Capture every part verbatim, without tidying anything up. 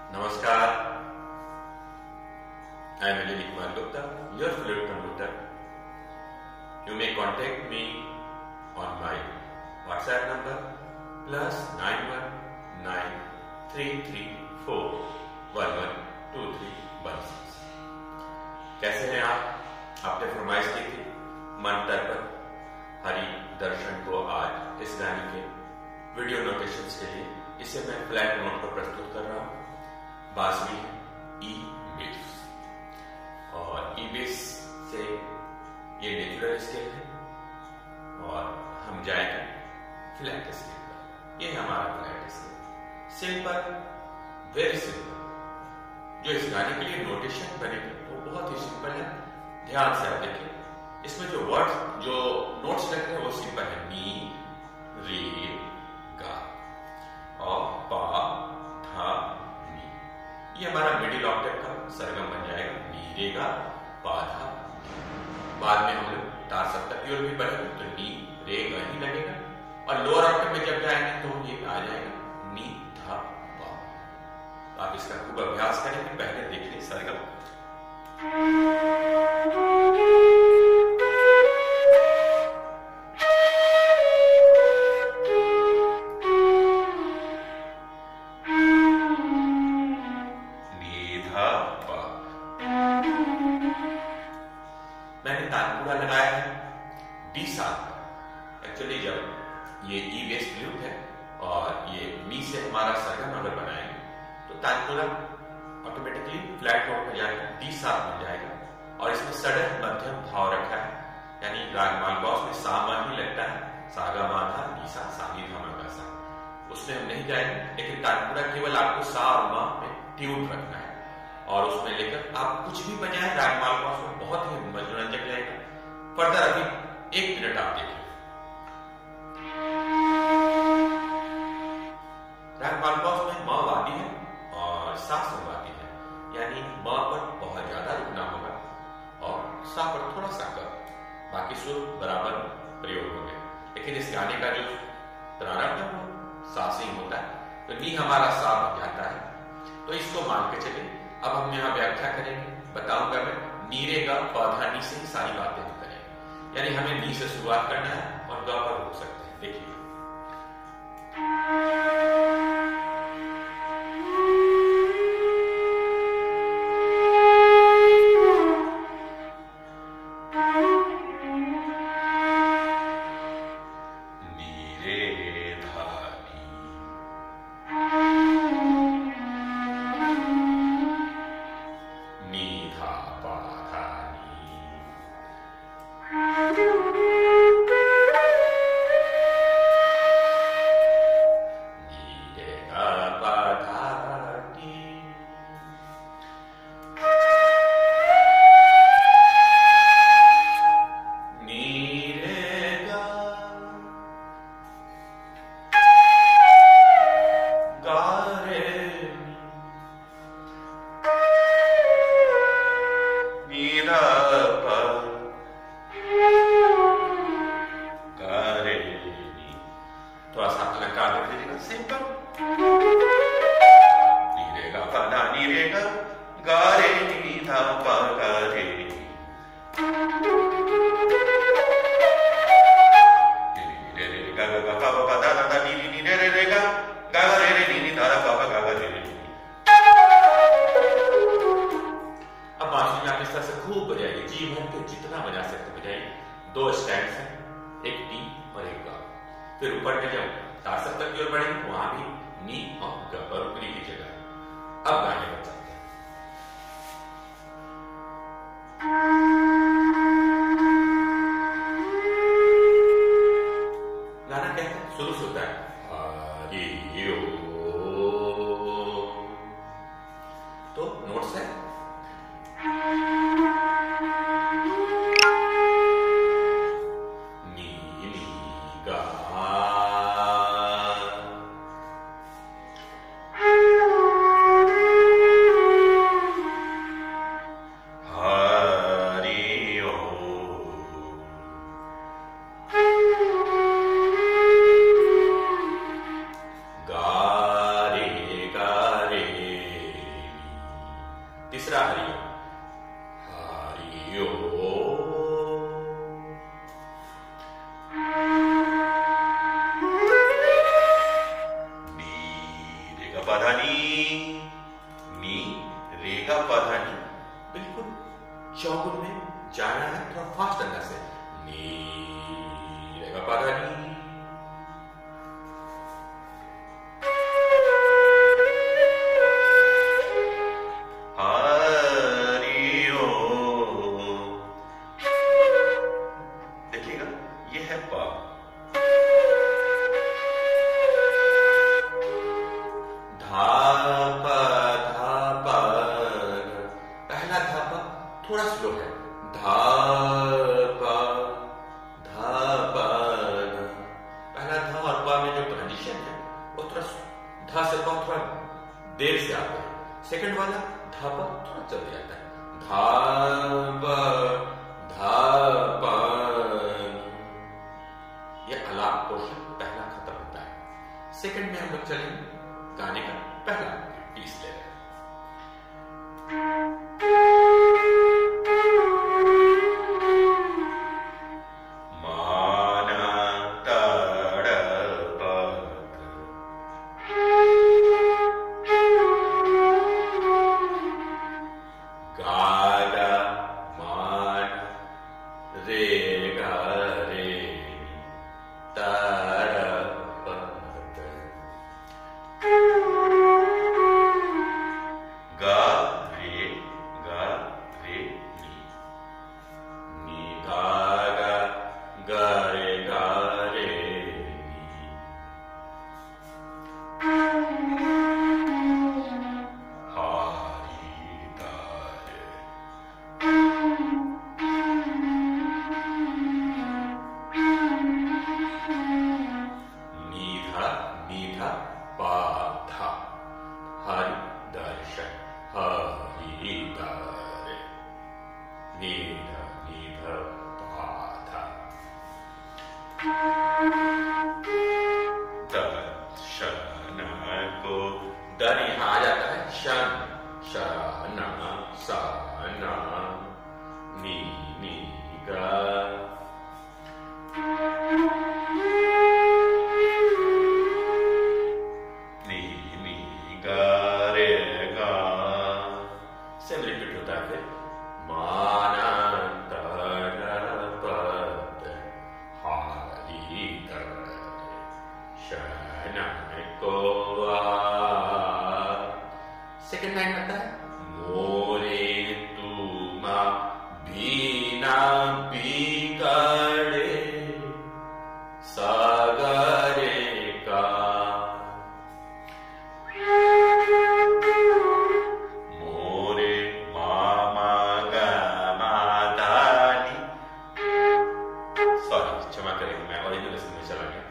नमस्कार, I am Anil Kumar Gupta, your flute conductor. You may contact me on my WhatsApp number plus nine one nine three three four one one two three one six. कैसे हैं आप? आपने फरमाइश की थी मन पर हरि दर्शन को आज इस गाने के वीडियो नोटेशंस के लिए इसे मैं फ्लैट नोट पर प्रस्तुत कर रहा हूँ। बांसुरी है ई बेस और ई बेस से ये नेचुरल स्केल है और हम जाएंगे फ्लैट स्केल पर। ये हमारा flat scale, simple, very simple. जो इस गाने के लिए नोटेशन बनेंगे वो बहुत ही सिंपल है। ध्यान से आप देखिए, इसमें जो वर्ड्स जो नोट्स लग रहे हैं वो सिंपल है। नी, रे, गा और पा, धा, नी। ये हमारा मिडिल ऑक्टेव का सरगम बन जाएगा। नी, रे, गा, पा, धा। बाद में हम लोग तार सप्तक की ओर भी बढ़ेंगे तो नी, रे, गा ही लगेगा और लोअर ऑक्टेव में जब जाएंगे तो ये आ जाएगा नी, धा, पा। तो आप इसका खूब अभ्यास करेंगे। पहले देखिए सरगम। मैंने तानपुरा लगाया है डी सात पर। एक्चुअली जब ये ई बेस फ्लूट है और ये मी से हमारा सरगम अगर बनाएंगे तो तानपुरा ऑटोमेटिकली फ्लैट नोट में जाएगा, डी सात बन जाएगा और इसमें सडन मध्यम भाव रखा है। यानी राग मालगौस में सा मा ही लगता है, सागा मा धा नी सा सा नी धा मा गा सा। उसमें हम नहीं जाएंगे, लेकिन तानपुरा केवल आपको सा और मा में ट्यून रखना है और उसमें लेकर आप कुछ भी बजाएं राग मालगौस में, बहुत ही मनोरंजक रहेगा। फर्दर अभी एक मिनट आप देखिए। राग मालगौस में म वादी है और सा संवादी है, यानी म पर बहुत ज्यादा रुकना होगा और सा पर थोड़ा सा कम, बाकी सुर बराबर प्रयोग होंगे। लेकिन इस गाने का जो प्रारंभ है वो सा से ही होता है, तो नी हमारा सा बन जाता है। तो इसको मान के चलिए। अब हम यहाँ व्याख्या करेंगे, बताऊंगा मैं। नी, रे, गा, पौधा, नी से ही सारी बातें हम करेंगे। यानी हमें नी से शुरुआत करना है और गा पर रोक सकते हैं। देखिए, थोड़ा सा अलंकार कर दीजिएगा। सिंपल नी, रे, गा, पा, धा, नी, रे, गा, गा, रे, नी, धा, पा, गा, रे, नी, रे, रे, गा, गा, गा, पा, पा, पा, धा, धा, धा, नी, नी, नी, रे, रे, रे, गा, गा, गा, रे, रे, नी, नी, धा, धा, पा, पा, गा, गा, रे, रे, नी। अब बांसुरी में आप इस तरह से खूब बजाइए, जी भर के जितना बजा सकते बजाइए। दो स्टैंड है, एक नी और एक गा। फिर ऊपर में जब तार सप्तक की ओर बढ़ेंगे वहां भी नी और गा पर ऊपरी की जगह। अब गाने पर चलते हैं। गाना कहते हैं, शुरू से होता है हरि ओम। तो नोट्स है तीसरा हरिओम, हरिओम। बिल्कुल चौगुन में जाना है, थोड़ा फास्ट करना से नी रेगा पाधा नी। देखिएगा ये है पा, थोड़ा स्लो है, धा पा धा पा धा। पहला धा और पा में जो ट्रांजिशन है वो थोड़ा धा से पा थोड़ा देर से आता है, सेकंड वाला धा पा थोड़ा जल्दी आता है, धा पा धा पा। ये अलाप पोर्शन पहला खत्म होता है, सेकंड में हम लोग चलेंगे गाने का पहला पीस ले रहे हैं। सेकेंड लाइन आता है मोरे तुमा बीना बिगड़े सागरे का, मोरे मामा गामा दानी। सॉरी क्षमा करेंगे, मैं ओरिजिनल इसमें चला गया।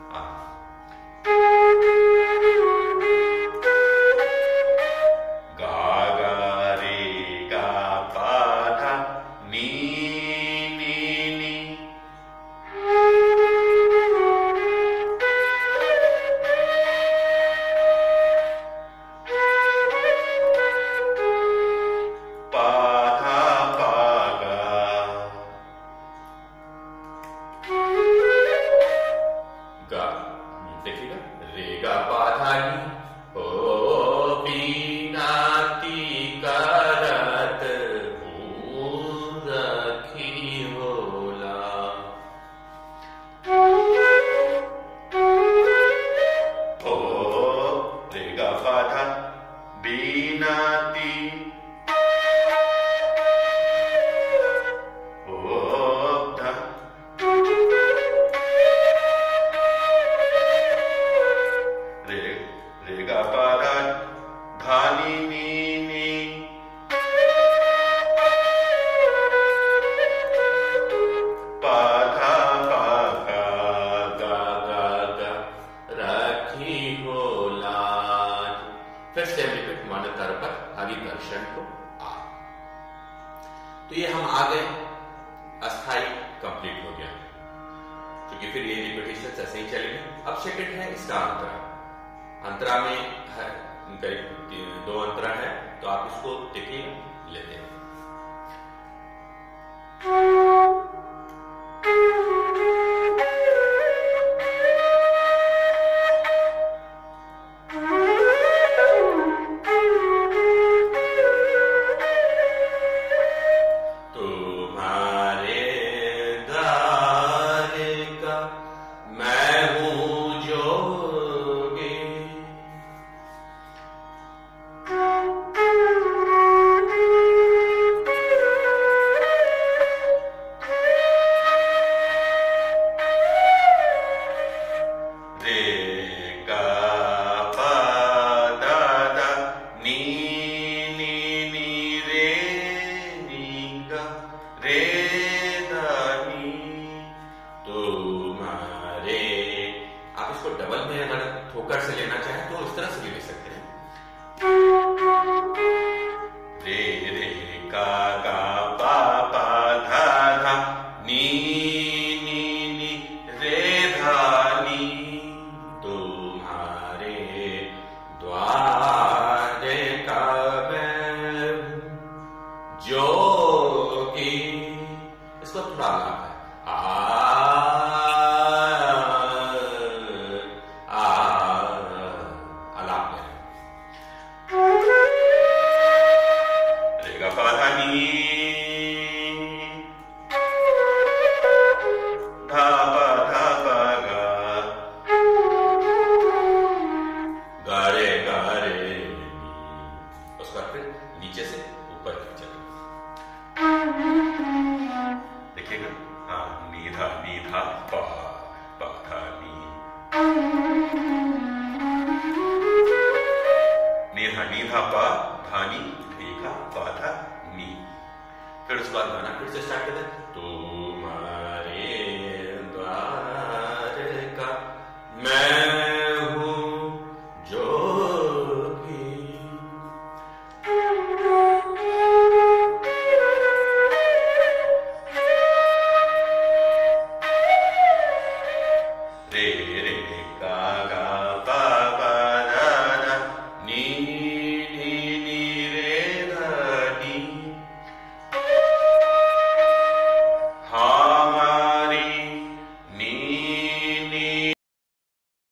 तो ये हम आ गए, अस्थाई कंप्लीट हो गया, क्योंकि फिर ये रिपीटेशन ऐसे ही चलेंगे। अब सेकंड है इसका अंतरा। अंतरा में है दो अंतरा है, तो आप उसको देखिए, लेते हैं। डबल में अगर ठोकर से लेना चाहे तो इस तरह से भी ले सकते हैं। रे रे का गा पा पा धा धा नी नी नी रे धा नी, तुम्हारे द्वारे का मैं जोगी। इसको थोड़ा आलाप है, नीचे से ऊपर तक चले। देखिएगा, हाँ, नीधा नीधा पा पा था नी, नीधा नीधा पा धानी धी का पा था नी। फिर उसके बाद गाना फिर से स्टार्ट करें। तुम्हारे